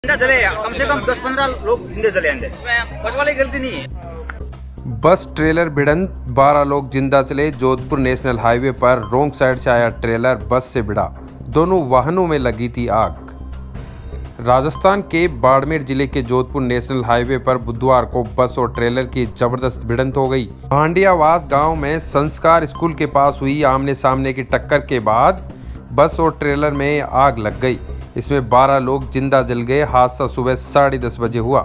जिंदा जले, कम से कम 10-15 लोग जिंदे जले अंदर। बस वाले की गलती नहीं है। बस ट्रेलर भिड़ंत, 12 लोग जिंदा चले। जोधपुर नेशनल हाईवे पर रोंग साइड से आया ट्रेलर बस से भिड़ा, दोनों वाहनों में लगी थी आग। राजस्थान के बाड़मेर जिले के जोधपुर नेशनल हाईवे पर बुधवार को बस और ट्रेलर की जबरदस्त भिड़ंत हो गई। भांडियावास गांव में संस्कार स्कूल के पास हुई आमने सामने की टक्कर के बाद बस और ट्रेलर में आग लग गई। इसमें 12 लोग जिंदा जल गए। हादसा सुबह 10:30 बजे हुआ।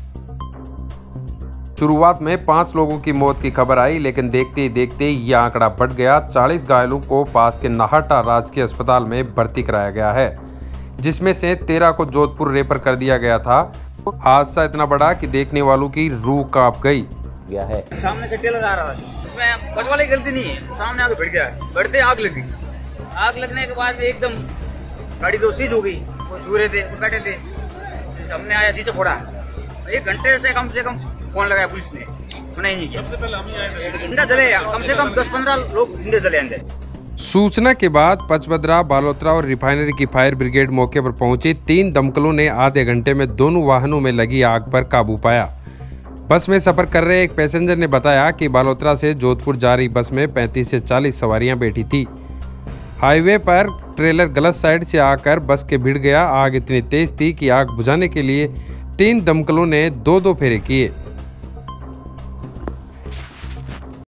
शुरुआत में 5 लोगों की मौत की खबर आई, लेकिन देखते ही देखते ये आंकड़ा बढ़ गया। 40 घायलों को पास के नाहटा राजकीय अस्पताल में भर्ती कराया गया है, जिसमें से 13 को जोधपुर रेफर कर दिया गया था। हादसा इतना बड़ा कि देखने वालों की रूह कांप गई। सामने से ट्रेलर आ रहा था, उसमें बस वाले की गलती नहीं है। सामने आगे बढ़ गया, बढ़ते आग लग गई। आग लगने के बाद एकदम गाड़ी तो सीज हो गई। वो सो रहे थे, वो बैठे थे, हमने आया शीशे फोड़ा। 1 घंटे से कम फोन लगाया पुलिस ने, सुना ही नहीं किया। सबसे पहले हम ही आए। जिंदा जले, कम से कम 10-15 लोग जिंदे जले अंदर। सूचना के बाद पचबदरा, बालोतरा और रिफाइनरी की फायर ब्रिगेड मौके पर पहुंची। 3 दमकलों ने आधे घंटे में दोनों वाहनों में लगी आग पर काबू पाया। बस में सफर कर रहे एक पैसेंजर ने बताया कि बालोतरा से जोधपुर जा रही बस में 35 से 40 सवारियां बैठी थी। हाईवे पर ट्रेलर गलत साइड से आकर बस के भिड़ गया। आग इतनी तेज थी कि आग बुझाने के लिए 3 दमकलों ने 2-2 फेरे किए।